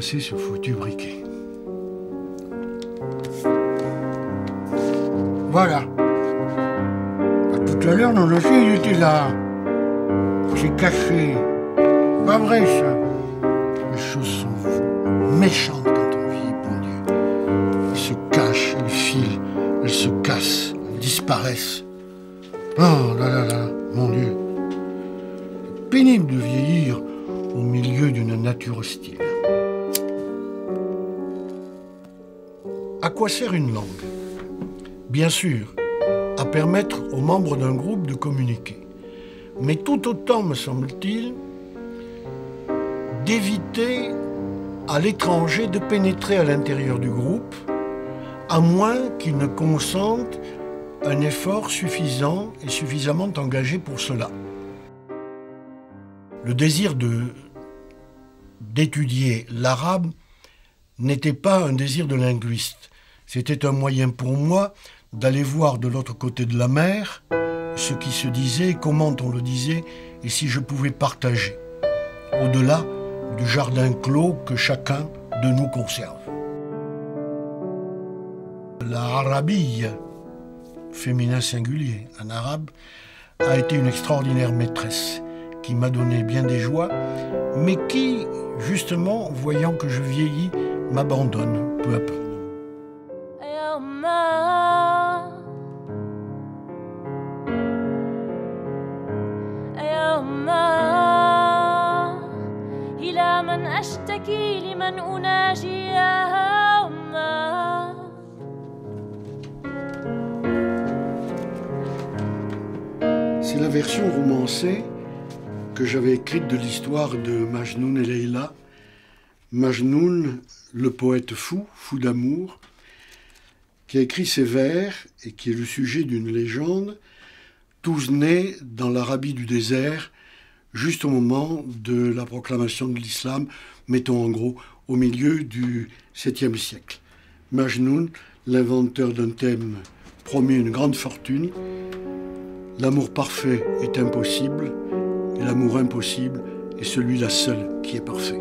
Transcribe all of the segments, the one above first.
ramasser ce foutu briquet. Voilà. Tout à l'heure, nos dossiers, ils étaient là. J'ai caché. Pas vrai, ça. Les choses sont méchantes quand on vit, bon Dieu. Elles se cachent, elles filent, elles se cassent, elles disparaissent. Oh là là là, mon Dieu. C'est pénible de vieillir au milieu d'une nature hostile. À quoi sert une langue? Bien sûr, à permettre aux membres d'un groupe de communiquer. Mais tout autant, me semble-t-il, d'éviter à l'étranger de pénétrer à l'intérieur du groupe, à moins qu'il ne consente un effort suffisant et suffisamment engagé pour cela. Le désir d'étudier l'arabe n'était pas un désir de linguiste. C'était un moyen pour moi d'aller voir de l'autre côté de la mer ce qui se disait, comment on le disait, et si je pouvais partager, au-delà du jardin clos que chacun de nous conserve. La arabille, féminin singulier, en arabe, a été une extraordinaire maîtresse qui m'a donné bien des joies, mais qui, justement, voyant que je vieillis, m'abandonne peu à peu. C'est la version romancée que j'avais écrite de l'histoire de Majnoun et Leïla. Majnoun, le poète fou, fou d'amour, qui a écrit ces vers et qui est le sujet d'une légende, tous nés dans l'Arabie du désert, juste au moment de la proclamation de l'islam, mettons en gros au milieu du 7e siècle. Majnoun, l'inventeur d'un thème, promet une grande fortune. L'amour parfait est impossible, et l'amour impossible est celui-là seul qui est parfait.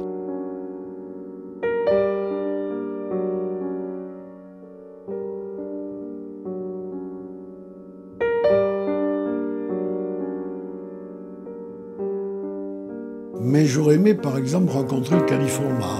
Mais j'aurais aimé, par exemple, rencontrer le calife Omar,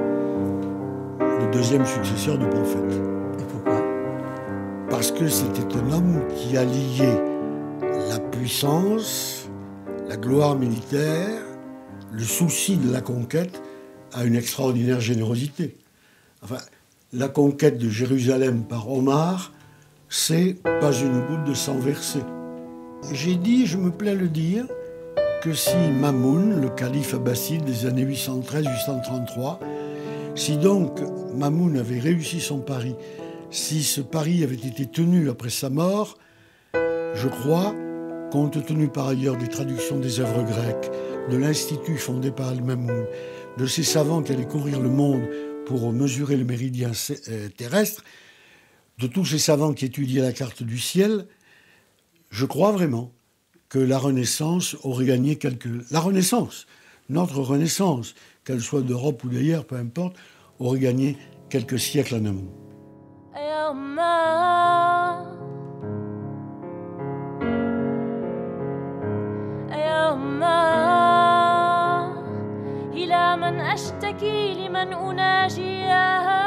le deuxième successeur du prophète. Et pourquoi? Parce que c'était un homme qui a lié la puissance, la gloire militaire, le souci de la conquête à une extraordinaire générosité. Enfin, la conquête de Jérusalem par Omar, c'est pas une goutte de sang versé. J'ai dit, je me plais à le dire, que si Mamoun, le calife abbasside des années 813-833, si donc Mamoun avait réussi son pari, si ce pari avait été tenu après sa mort, je crois, compte tenu par ailleurs des traductions des œuvres grecques, de l'institut fondé par Al-Mamoun, de ces savants qui allaient courir le monde pour mesurer le méridien terrestre, de tous ces savants qui étudiaient la carte du ciel, je crois vraiment que la Renaissance aurait gagné La Renaissance, notre Renaissance, qu'elle soit d'Europe ou d'ailleurs, peu importe, aurait gagné quelques siècles en amont. إلى من أشتكي لمن أناجيه